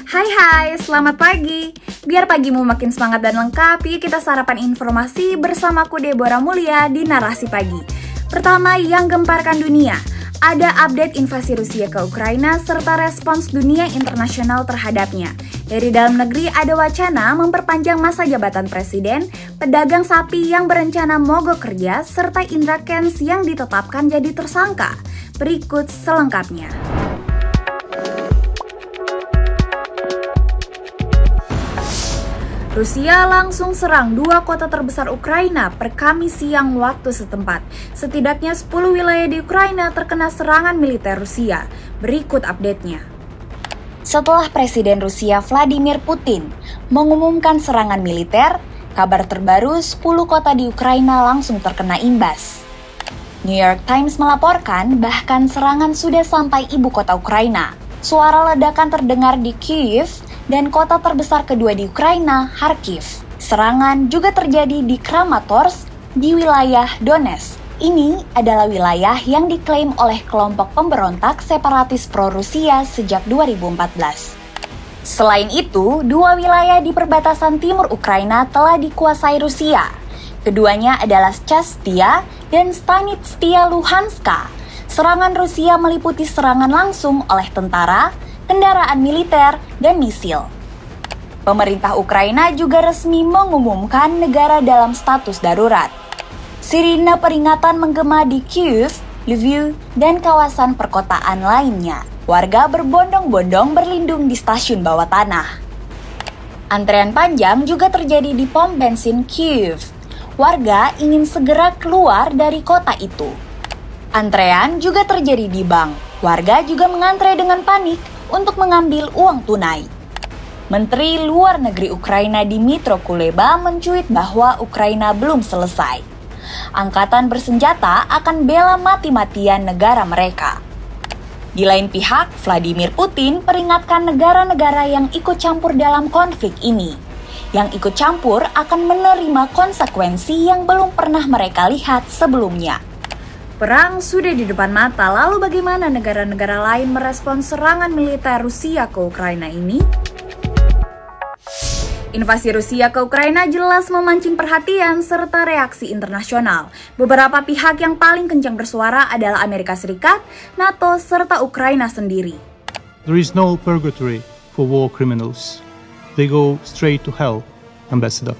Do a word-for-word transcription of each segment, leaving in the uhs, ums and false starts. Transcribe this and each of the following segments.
Hai hai, selamat pagi. Biar pagimu makin semangat dan lengkap, yuk kita sarapan informasi bersamaku Deborah Mulia di Narasi Pagi. Pertama, yang gemparkan dunia. Ada update invasi Rusia ke Ukraina serta respons dunia internasional terhadapnya. Dari dalam negeri ada wacana memperpanjang masa jabatan presiden, pedagang sapi yang berencana mogok kerja, serta Indra Kents yang ditetapkan jadi tersangka. Berikut selengkapnya. Rusia langsung serang dua kota terbesar Ukraina per Kamis siang waktu setempat. Setidaknya sepuluh wilayah di Ukraina terkena serangan militer Rusia. Berikut update-nya. Setelah Presiden Rusia Vladimir Putin mengumumkan serangan militer, kabar terbaru sepuluh kota di Ukraina langsung terkena imbas. New York Times melaporkan bahkan serangan sudah sampai ibu kota Ukraina. Suara ledakan terdengar di Kyiv dan kota terbesar kedua di Ukraina, Kharkiv. Serangan juga terjadi di Kramatorsk di wilayah Donetsk. Ini adalah wilayah yang diklaim oleh kelompok pemberontak separatis pro-Rusia sejak dua ribu empat belas. Selain itu, dua wilayah di perbatasan timur Ukraina telah dikuasai Rusia. Keduanya adalah Chastia dan Stanitsia Luhanska. Serangan Rusia meliputi serangan langsung oleh tentara, kendaraan militer, dan misil. Pemerintah Ukraina juga resmi mengumumkan negara dalam status darurat. Sirine peringatan menggema di Kyiv, Lviv, dan kawasan perkotaan lainnya. Warga berbondong-bondong berlindung di stasiun bawah tanah. Antrean panjang juga terjadi di pom bensin Kyiv. Warga ingin segera keluar dari kota itu. Antrean juga terjadi di bank. Warga juga mengantre dengan panik untuk mengambil uang tunai. Menteri Luar Negeri Ukraina Dmytro Kuleba mencuit bahwa Ukraina belum selesai. Angkatan bersenjata akan bela mati-matian negara mereka. Di lain pihak, Vladimir Putin peringatkan negara-negara yang ikut campur dalam konflik ini. Yang ikut campur akan menerima konsekuensi yang belum pernah mereka lihat sebelumnya. Perang sudah di depan mata, lalu bagaimana negara-negara lain merespon serangan militer Rusia ke Ukraina ini? Invasi Rusia ke Ukraina jelas memancing perhatian serta reaksi internasional. Beberapa pihak yang paling kencang bersuara adalah Amerika Serikat, NATO, serta Ukraina sendiri. There is no purgatory for war criminals. They go straight to hell, Ambassador.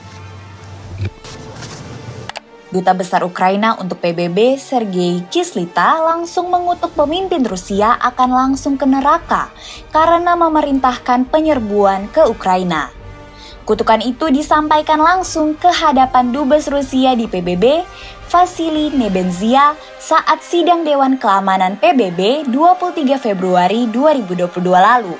Duta Besar Ukraina untuk P B B, Sergei Kislita, langsung mengutuk pemimpin Rusia akan langsung ke neraka karena memerintahkan penyerbuan ke Ukraina. Kutukan itu disampaikan langsung ke hadapan Dubes Rusia di P B B, Vasily Nebenzia, saat sidang Dewan Keamanan P B B dua puluh tiga Februari dua ribu dua puluh dua lalu.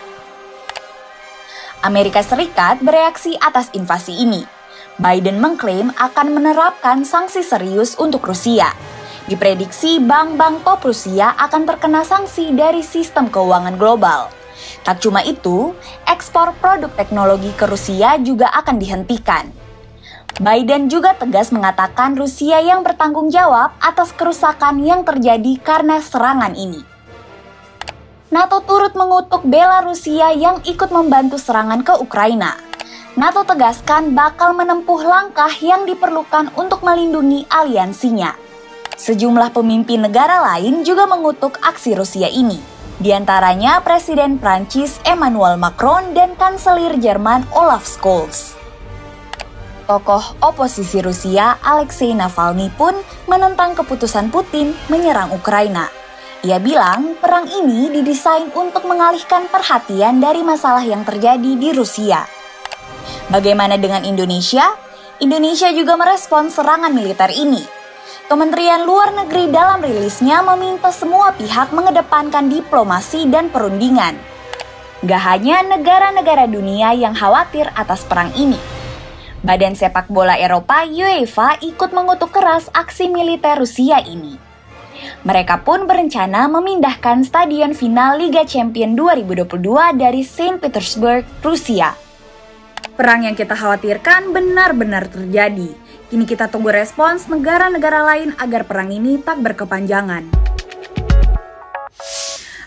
Amerika Serikat bereaksi atas invasi ini. Biden mengklaim akan menerapkan sanksi serius untuk Rusia. Diprediksi bank-bank top Rusia akan terkena sanksi dari sistem keuangan global. Tak cuma itu, ekspor produk teknologi ke Rusia juga akan dihentikan. Biden juga tegas mengatakan Rusia yang bertanggung jawab atas kerusakan yang terjadi karena serangan ini. NATO turut mengutuk bela Rusia yang ikut membantu serangan ke Ukraina. NATO tegaskan bakal menempuh langkah yang diperlukan untuk melindungi aliansinya. Sejumlah pemimpin negara lain juga mengutuk aksi Rusia ini. Di antaranya Presiden Prancis Emmanuel Macron dan Kanselir Jerman Olaf Scholz. Tokoh oposisi Rusia Alexei Navalny pun menentang keputusan Putin menyerang Ukraina. Ia bilang perang ini didesain untuk mengalihkan perhatian dari masalah yang terjadi di Rusia. Bagaimana dengan Indonesia? Indonesia juga merespons serangan militer ini. Kementerian Luar Negeri dalam rilisnya meminta semua pihak mengedepankan diplomasi dan perundingan. Gak hanya negara-negara dunia yang khawatir atas perang ini. Badan Sepak Bola Eropa UEFA ikut mengutuk keras aksi militer Rusia ini. Mereka pun berencana memindahkan stadion final Liga Champions dua ribu dua puluh dua dari Saint Petersburg, Rusia. Perang yang kita khawatirkan benar-benar terjadi. Kini kita tunggu respons negara-negara lain agar perang ini tak berkepanjangan.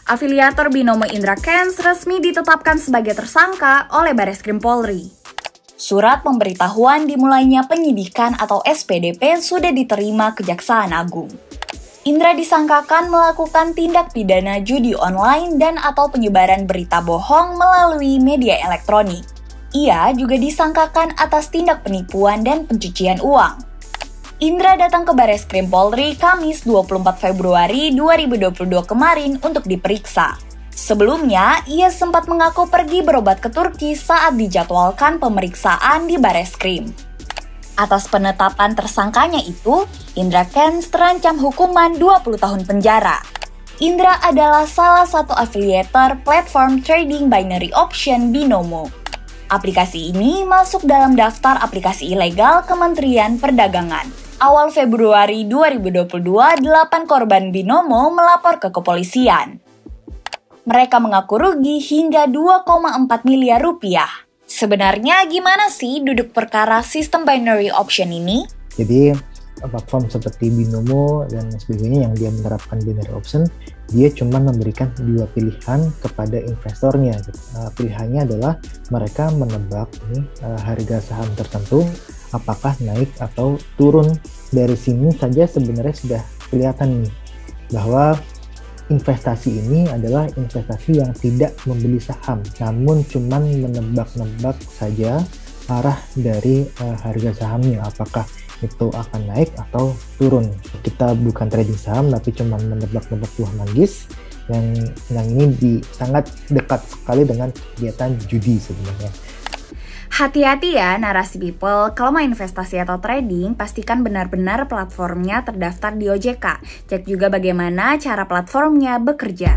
Afiliator binomo Indra Kents resmi ditetapkan sebagai tersangka oleh Bareskrim Polri. Surat pemberitahuan dimulainya penyidikan atau S P D P sudah diterima Kejaksaan Agung. Indra disangkakan melakukan tindak pidana judi online dan atau penyebaran berita bohong melalui media elektronik. Ia juga disangkakan atas tindak penipuan dan pencucian uang. Indra datang ke Bareskrim Polri Kamis dua puluh empat Februari dua ribu dua puluh dua kemarin untuk diperiksa. Sebelumnya, ia sempat mengaku pergi berobat ke Turki saat dijadwalkan pemeriksaan di Bareskrim. Atas penetapan tersangkanya itu, Indra Kents terancam hukuman dua puluh tahun penjara. Indra adalah salah satu afiliator platform trading binary option Binomo. Aplikasi ini masuk dalam daftar aplikasi ilegal Kementerian Perdagangan. Awal Februari dua ribu dua puluh dua, delapan korban Binomo melapor ke kepolisian. Mereka mengaku rugi hingga dua koma empat miliar rupiah. Sebenarnya gimana sih duduk perkara sistem binary option ini? Jadi platform seperti Binomo dan sebagainya yang dia menerapkan binary option, dia cuma memberikan dua pilihan kepada investornya. Uh, pilihannya adalah mereka menebak ini uh, harga saham tertentu apakah naik atau turun. Dari sini saja sebenarnya sudah kelihatan nih bahwa investasi ini adalah investasi yang tidak membeli saham, namun cuman menebak-nebak saja arah dari uh, harga sahamnya, apakah itu akan naik atau turun. Kita bukan trading saham, tapi cuman menebak-nebak buah manggis, yang, yang ini di, sangat dekat sekali dengan kegiatan judi sebenarnya. Hati-hati ya narasi people, kalau mau investasi atau trading, pastikan benar-benar platformnya terdaftar di O J K. Cek juga bagaimana cara platformnya bekerja.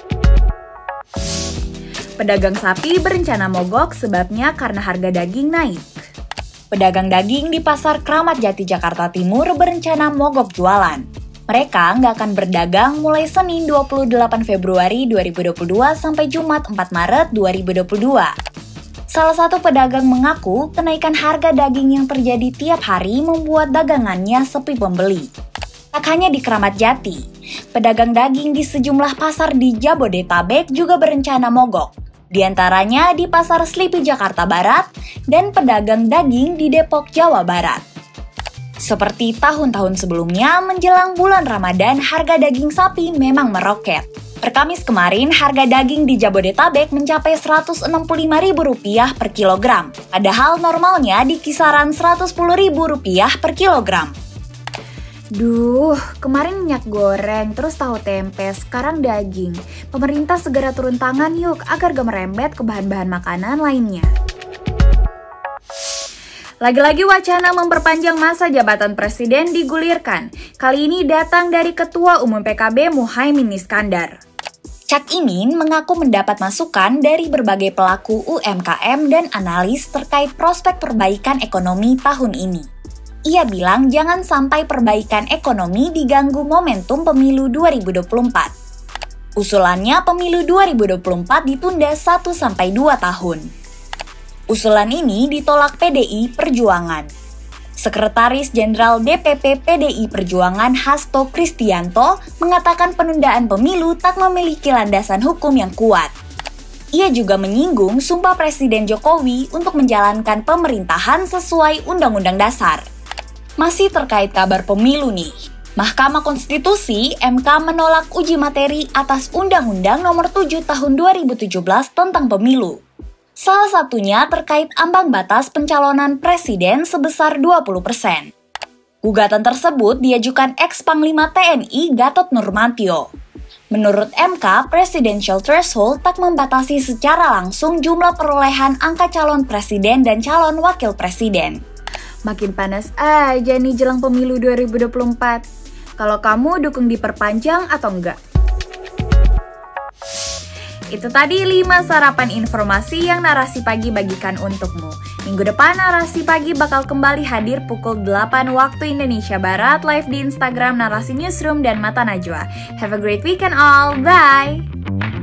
Pedagang sapi berencana mogok sebabnya karena harga daging naik. Pedagang daging di Pasar Kramat Jati, Jakarta Timur berencana mogok jualan. Mereka nggak akan berdagang mulai Senin dua puluh delapan Februari dua ribu dua puluh dua sampai Jumat empat Maret dua ribu dua puluh dua. Salah satu pedagang mengaku kenaikan harga daging yang terjadi tiap hari membuat dagangannya sepi pembeli. Tak hanya di Kramat Jati, pedagang daging di sejumlah pasar di Jabodetabek juga berencana mogok. Di antaranya di Pasar Slipi Jakarta Barat dan pedagang daging di Depok, Jawa Barat. Seperti tahun-tahun sebelumnya, menjelang bulan Ramadan, harga daging sapi memang meroket. Per Kamis kemarin, harga daging di Jabodetabek mencapai seratus enam puluh lima ribu rupiah per kilogram. Padahal normalnya di kisaran seratus sepuluh ribu rupiah per kilogram. Duh, kemarin minyak goreng, terus tahu tempe, sekarang daging. Pemerintah segera turun tangan yuk agar gak merembet ke bahan-bahan makanan lainnya. Lagi-lagi wacana memperpanjang masa jabatan presiden digulirkan. Kali ini datang dari Ketua Umum P K B Muhaimin Iskandar. Cak Imin mengaku mendapat masukan dari berbagai pelaku U M K M dan analis terkait prospek perbaikan ekonomi tahun ini. Ia bilang jangan sampai perbaikan ekonomi diganggu momentum pemilu dua ribu dua puluh empat. Usulannya pemilu dua ribu dua puluh empat ditunda satu sampai dua tahun. Usulan ini ditolak P D I Perjuangan. Sekretaris Jenderal D P P P D I Perjuangan Hasto Kristianto mengatakan penundaan pemilu tak memiliki landasan hukum yang kuat. Ia juga menyinggung sumpah Presiden Jokowi untuk menjalankan pemerintahan sesuai Undang-Undang Dasar. Masih terkait kabar pemilu nih, Mahkamah Konstitusi M K menolak uji materi atas Undang-Undang Nomor tujuh Tahun dua ribu tujuh belas tentang pemilu. Salah satunya terkait ambang batas pencalonan presiden sebesar dua puluh persen. Gugatan tersebut diajukan ex-Panglima T N I Gatot Nurmantio. Menurut M K, presidential threshold tak membatasi secara langsung jumlah perolehan angka calon presiden dan calon wakil presiden. Makin panas aja nih jelang pemilu dua ribu dua puluh empat. Kalau kamu dukung diperpanjang atau enggak? Itu tadi lima sarapan informasi yang Narasi Pagi bagikan untukmu. Minggu depan Narasi Pagi bakal kembali hadir pukul delapan waktu Indonesia Barat live di Instagram Narasi Newsroom dan Mata Najwa. Have a great weekend all, bye!